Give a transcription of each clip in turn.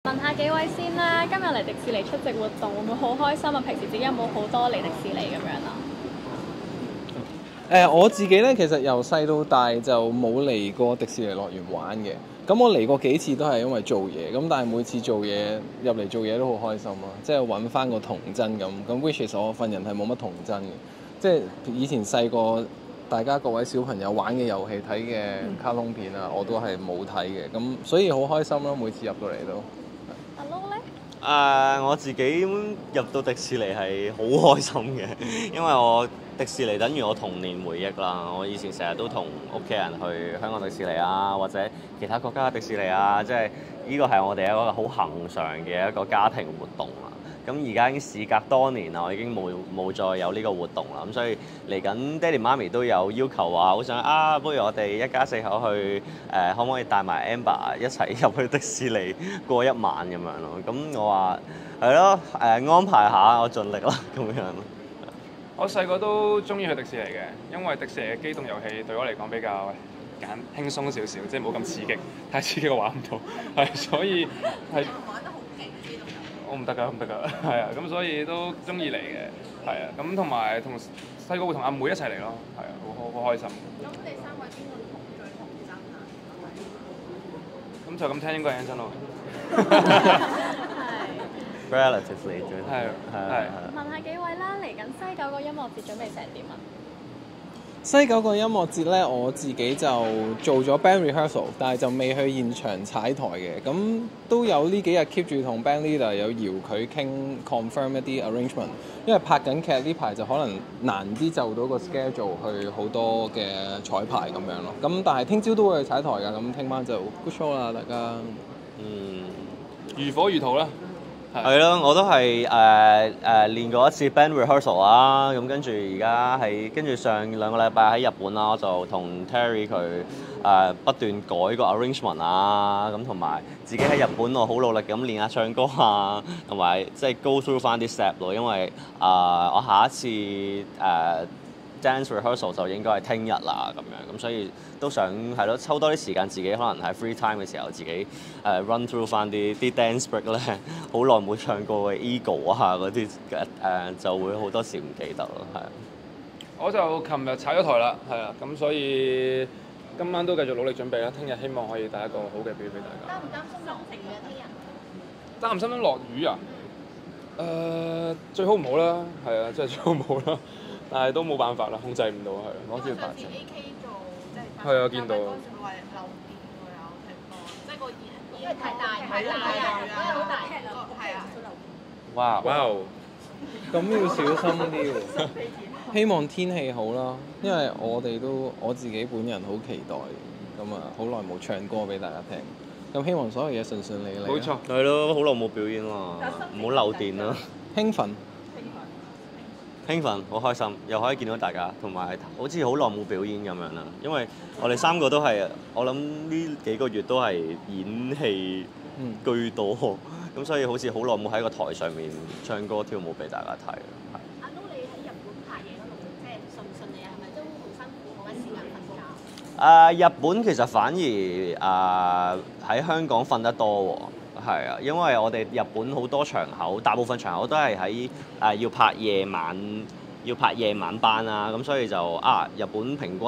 問下幾位先啦，今日嚟迪士尼出席活動會唔會好開心啊？平時自己有冇好多嚟迪士尼咁樣啊？ 我自己咧其實由細到大就冇嚟過迪士尼樂園玩嘅。咁我嚟過幾次都係因為做嘢，咁但係每次做嘢入嚟做嘢都好開心咯，即係揾翻個童真咁。咁 which is 我份人係冇乜童真嘅，即係以前細個大家各位小朋友玩嘅遊戲、睇嘅卡通片啊，我都係冇睇嘅。咁所以好開心咯，每次入到嚟都。 阿 Lo 咧？ 我自己入到迪士尼係好開心嘅，因為我迪士尼等於我童年回憶啦。我以前成日都同屋企人去香港迪士尼啊，或者其他國家嘅迪士尼啊，即係呢個係我哋一個好恆常嘅一個家庭活動啦。咁而家已經事隔多年啦，我已經冇再有呢個活動啦。咁所以嚟緊爹哋媽咪都有要求話，好想不如我哋一家四口去可唔可以帶埋 Amber 一齊入去迪士尼過一晚咁樣咯？咁我話係咯，安排下，我盡力啦咁樣咯。 我細個都中意去迪士尼嘅，因為迪士尼嘅機動遊戲對我嚟講比較輕鬆少少，即係冇咁刺激，太刺激我玩唔到，係所以係。我唔得㗎，係啊，咁所以都中意嚟嘅，係啊，咁同埋同細個會同阿妹一齊嚟咯，係啊，好開心。 咁你3位邊個最童真啊？ 咁就咁聽應該係 Anson 咯。 係。 Relatively 係。 問下幾位啦，嚟緊西九個音樂節準備成點啊？ 西九個音樂節咧，我自己就做咗 band rehearsal， 但係就未去現場踩台嘅。咁都有呢幾日 keep 住同 band leader 有搖佢傾 confirm 一啲 arrangement， 因為拍緊劇呢排就可能難啲就到個 schedule 去好多嘅彩排咁樣咯。咁但係聽朝都會去踩台㗎，咁聽晚就 good show 啦，大家。 如火如荼啦。 係咯，我都係練過一次 band rehearsal 啦，咁跟住而家跟住上2個禮拜喺日本啦，我就同 Terry 佢不斷改個 arrangement 啊，咁同埋自己喺日本我好努力咁練下唱歌啊，同埋即係 go through 翻啲 step 咯，因為我下一次dance rehearsal 就應該係聽日啦咁樣，咁所以都想係咯，抽多啲時間自己可能喺 free time 嘅時候自己run through 翻啲 dance break 咧，好耐冇唱過嘅 Ego 啊嗰啲就會好多時唔記得咯，係。 我就琴日踩咗台啦，係啊，咁所以今晚都繼續努力準備啦，聽日希望可以帶一個好嘅表演俾大家。 擔唔擔心落雨啊？聽日擔唔擔心落雨啊？最好唔好啦，係啊，真係最好唔好啦。但係都冇辦法啦，控制唔到係。 攞住牌子 AK 做即係。 係啊，見到。 嗰時佢話漏電會有情況，即係個熱，因為太大好大劇啦，係啊。 哇！ 咁要小心啲喎。希望天氣好啦，因為我自己本人好期待，咁啊好耐冇唱歌俾大家聽，咁希望所有嘢順順利利。 冇錯， 係咯，好耐冇表演啦，唔好漏電啦。 興奮， 好開心，又可以見到大家，同埋好似好耐冇表演咁樣啦。因為我哋3個都係，我諗呢幾個月都係演戲居多，咁所以好似好耐冇喺個台上面唱歌跳舞俾大家睇。 阿 Lo 你喺日本拍嘢嗰度，即係順唔順利啊？係咪都好辛苦，冇乜時間瞓覺？ 日本其實反而喺香港瞓得多喎。係啊，因為我哋日本好多場口，大部分場口都係喺要拍夜晚班啦，咁所以就日本平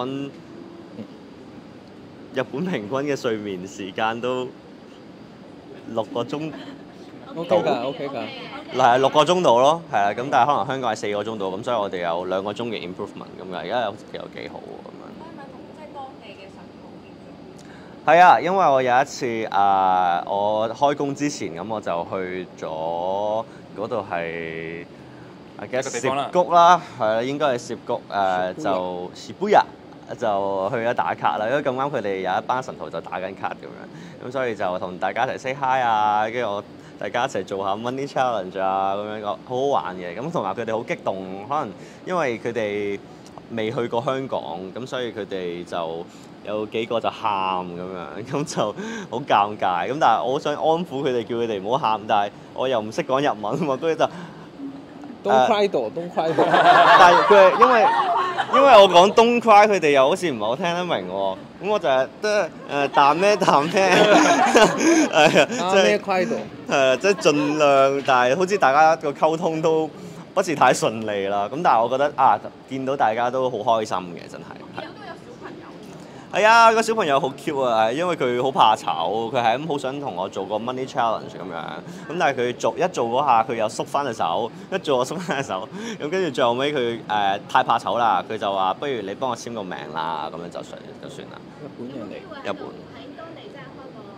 均嘅睡眠時間都6個鐘。 OK 㗎。 係6個鐘度咯，係啊，咁但係可能香港係4個鐘度，咁所以我哋有2個鐘嘅 improvement 咁嘅，而家有幾好咁樣。 係咪同即係當地嘅神徒見係啊，因為我有一次我開工之前咁我就去咗嗰度係涉谷啦，係啦，應該係涉谷就 Shibuya 就去咗打卡啦，因為咁啱佢哋有一班神徒就打緊卡咁樣，咁所以就同大家一齊 say hi 啊，跟住大家一齊做下 money challenge 啊，咁樣好好玩嘅，咁同埋佢哋好激動，可能因為佢哋未去過香港，咁所以佢哋就有幾個就喊咁樣，咁就好尷尬。咁但係我好想安撫佢哋，叫佢哋唔好喊，但係我又唔識講日文啊嘛，跟住就 Don't cry 到。 但係佢因為因為我講 Don't Cry， 佢哋又好似唔係好聽得明喎。咁我就係得淡咩，係啊，即係規度係啊，即係盡量，但係好似大家個溝通都不是太順利啦。咁但係我覺得見到大家都好開心嘅，真係。係啊，個小朋友好 cute 啊，因為佢好怕醜，佢係咁好想同我做個 money challenge 咁樣。咁但係佢一做嗰下，佢又縮翻隻手，一做我縮翻隻手。咁跟住最後尾佢太怕醜啦，佢就話不如你幫我簽個名啦，咁樣就算啦。 日本人嚟， 日本。 喺當地即係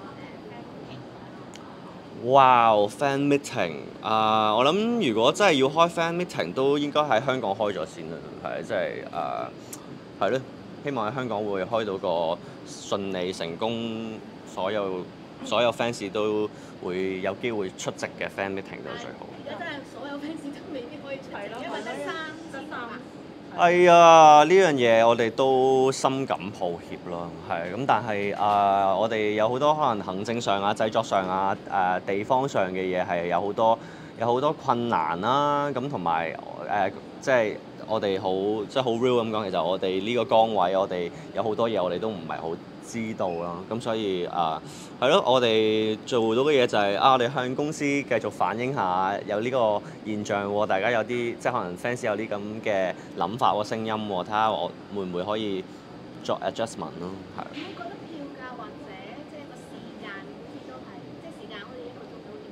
開個哇 fan meeting 我諗如果真係要開 fan meeting， 都應該喺香港開咗先啦。係即係係咯。希望喺香港會開到個順利成功，所有 fans 都會有機會出席嘅 fan meeting 都最好。 而家真係所有 fans 都未必可以出席，因為得3。 係啊，呢樣嘢我哋都深感抱歉咯，係咁，但係我哋有好多可能行政上製作上地方上嘅嘢係有好多困難啦，咁同埋即係。我哋即係好 real 咁講，其實我哋呢個崗位，我哋有好多嘢我哋都唔係好知道啦。咁所以係咯，我哋做到嘅嘢就係我哋向公司繼續反映下有呢個現象喎，大家有啲即係可能 fans 有啲咁嘅諗法喎、聲音喎，睇下我會唔會可以作 adjustment 咯，係。 你覺得票價或者即係個時間好似都係，即係時間好似一個鐘都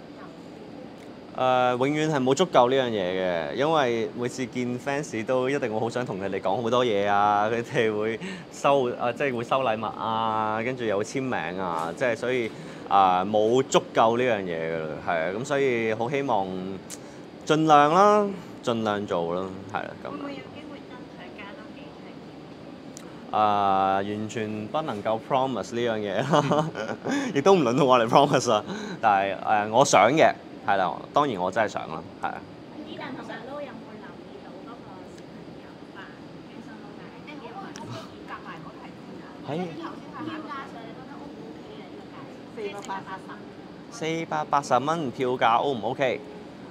永遠係冇足夠呢樣嘢嘅，因為每次見 fans 都一定會好想同佢哋講好多嘢啊，佢哋會即係會收禮物啊，跟住又會簽名啊，即係所以冇足夠呢樣嘢㗎啦，係啊，咁所以好希望盡量啦，盡量做啦，係啦咁。會唔會有機會爭取加多幾成？完全不能夠 promise 呢樣嘢啦，亦都唔輪到我嚟 promise 啊，但係我想嘅。係啦，當然我真係想啦，係啊。 依但同埋都有冇留意到嗰個小朋友扮犧牲都大，夾埋嗰題先啊。頭先係票價上，你覺得 O 唔 OK 啊？呢個價錢480。480 蚊票價 O 唔 OK？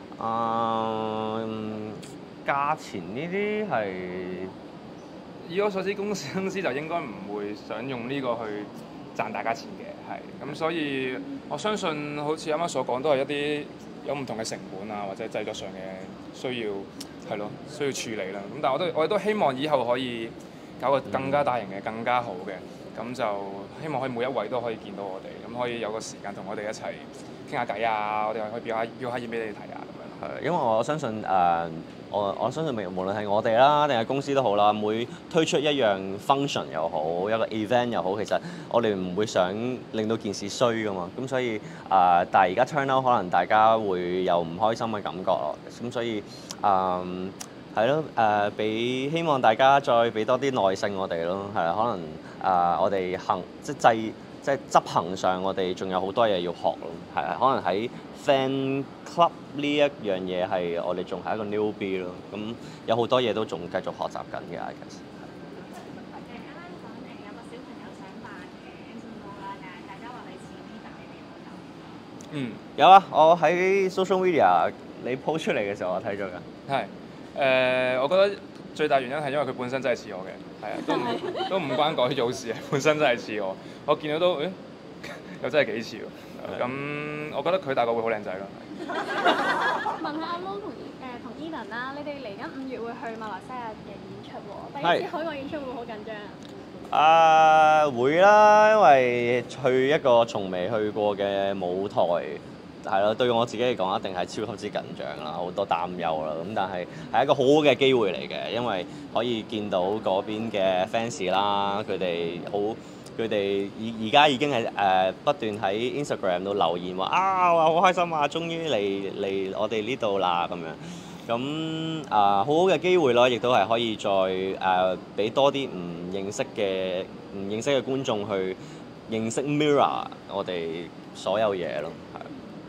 價錢呢啲係以我所知，公司就應該唔會想用呢個去賺大家錢嘅，係咁，所以我相信好似啱啱所講，都係一啲有唔同嘅成本啊，或者製作上嘅需要需要處理啦。咁但係我哋都希望以後可以搞個更加大型嘅、更加好嘅，咁就希望可以每一位都可以見到我哋，咁可以有個時間同我哋一齊傾下偈啊，我哋可以表下演俾你哋睇啊，咁樣。 係，因為我相信我相信無論係我哋啦，定係公司都好啦，每推出一樣 function 又好，一個 event 又好，其實我哋唔會想令到件事衰噶嘛。咁所以但係而家 turn out 可能大家會有唔開心嘅感覺咯。咁所以係咯，希望大家再俾多啲耐性我哋咯。係可能我哋即係執行上，我哋仲有好多嘢要學咯。係啊，可能喺 fan club 呢一樣嘢係我哋仲係一個 newbie 咯。咁有好多嘢都仲繼續學習緊嘅。I guess。 啱啱講有個小朋友想扮嘅 Anson Lo 啦，但係大家話你似 Eden，你哋有冇睇？ 有啊，我喺 social media 你 po 出嚟嘅時候，我睇咗㗎。 係我覺得最大原因係因為佢本身真係似我嘅，係啊，都唔關改組事，本身真係似我。我見到都又真係幾似喎。咁我覺得佢大個會好靚仔咯。 問下阿 Lo 同 Eden 啦，你哋嚟緊5月會去馬來西亞嘅演出喎，第一次海外演出會唔會好緊張啊？ 會啦，因為去一個從未去過嘅舞台。係咯，對我自己嚟講一定係超級之緊張啦，好多擔憂啦。咁但係係一個好好嘅機會嚟嘅，因為可以見到嗰邊嘅 fans 啦，佢哋而家已經係不斷喺 Instagram 度留言話好開心啊，終於嚟我哋呢度啦咁樣。咁好好嘅機會咯，亦都係可以再俾多啲唔認識嘅觀眾去認識 Mirror 我哋所有嘢咯，係。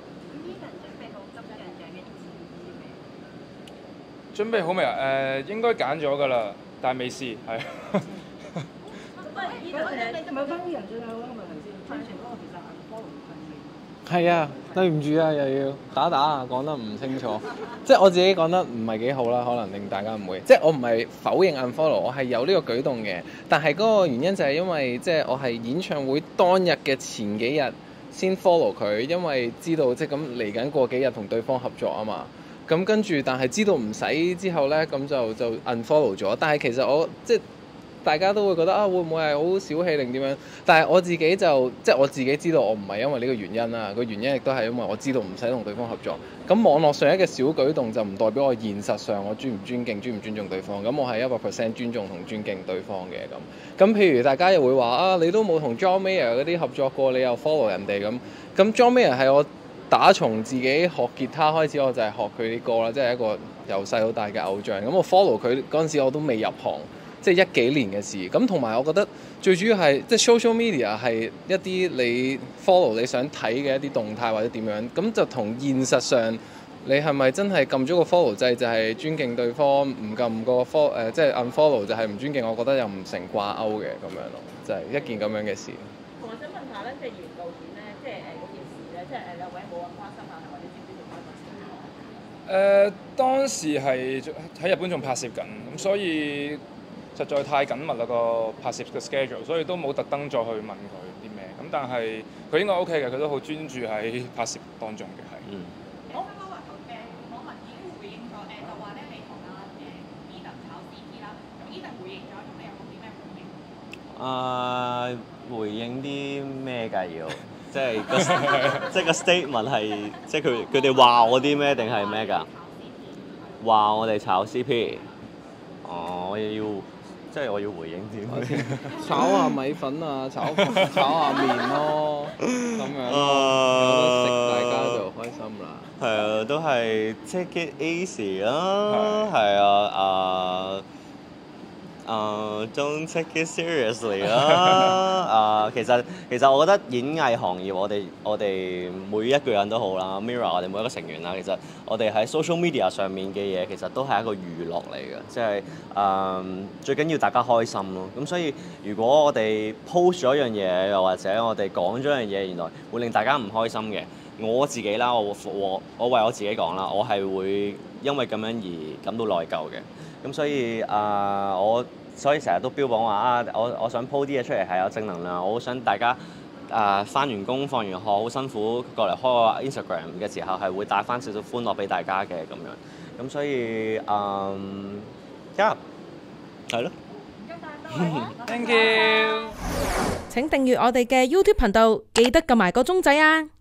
準備好未啊？應該揀咗㗎啦，但係未試，係。 咪翻啲人最後嗰個問題先，宣傳嗰個其實係 follow 唔緊係啊，對唔住啊，又要打啊，講得唔清楚。即係我自己講得唔係幾好啦，可能令大家唔會。即係我唔係否認 unfollow， 我係有呢個舉動嘅。但係嗰個原因就係因為即係我係演唱會當日嘅前幾日先 follow 佢，因為知道即係咁嚟緊過幾日同對方合作啊嘛。咁跟住，但係知道唔使之後呢，咁就 unfollow 咗。但係其實我即係大家都會覺得啊，會唔會係好小氣定點樣？但係我自己就即係我自己知道，我唔係因為呢個原因啦。個原因亦都係因為我知道唔使同對方合作。咁網絡上一個小舉動就唔代表我現實上我尊唔尊敬、尊唔尊重對方。咁我係100% 尊重同尊敬對方嘅咁。咁譬如大家又會話啊，你都冇同 John Mayer 嗰啲合作過，你又 follow 人哋咁。咁 John Mayer 係我打從自己學吉他開始，我就係學佢啲歌啦，即係一個由細到大嘅偶像。咁我 follow 佢嗰陣時，我都未入行，即係10幾年嘅事。咁同埋我覺得最主要係即係 social media 係一啲你 follow 你想睇嘅一啲動態或者點樣，咁就同現實上你係咪真係撳咗個 follow 掣就係尊敬對方，唔撳個即係 unfollow 就係唔尊敬，我覺得又唔成掛鈎嘅咁樣咯，就係一件咁樣嘅事。 我想問下咧，即係原導演咧，即係嗰件事咧，即係兩位冇咁關心啊，或者知唔知點解？ 當時係喺日本仲拍攝緊，咁所以實在太緊密啦個拍攝嘅 schedule， 所以都冇特登再去問佢啲咩。咁但係佢應該 OK 嘅，佢都好專注喺拍攝當中嘅係。 我啱啱話網民已經回應咗，就話咧你同阿Eden 炒 CP 啦，咁 Eden 回應咗，咁你有冇啲咩回應？ 回應啲咩㗎要？即係個 statement 係，即係佢哋話我啲咩定係咩㗎？話我哋炒 CP。我要回應啲咩？ 炒下米粉啊，炒下麵咯，咁樣咯，有得食大家就開心啦。 係啊，都係 take it easy 啦，係don't take it seriously 啦。其實我覺得演藝行業我哋每一個人都好啦 ，Mirror 我哋每一個成員啦，其實我哋喺 social media 上面嘅嘢其實都係一個娛樂嚟嘅，即係最緊要大家開心咯。咁所以如果我哋 post 咗一樣嘢，又或者我哋講咗一樣嘢，原來會令大家唔開心嘅，我自己啦，我為我自己講啦，我係會因為咁樣而感到內疚嘅。咁所以所以成日都標榜話我想 po 啲嘢出嚟係有正能量，我好想大家返完工放完學好辛苦過嚟開個 Instagram 嘅時候係會帶翻少少歡樂俾大家嘅咁樣。咁所以係咯。 Thank you。 請訂閱我哋嘅 YouTube 頻道，記得撳埋個鐘仔啊！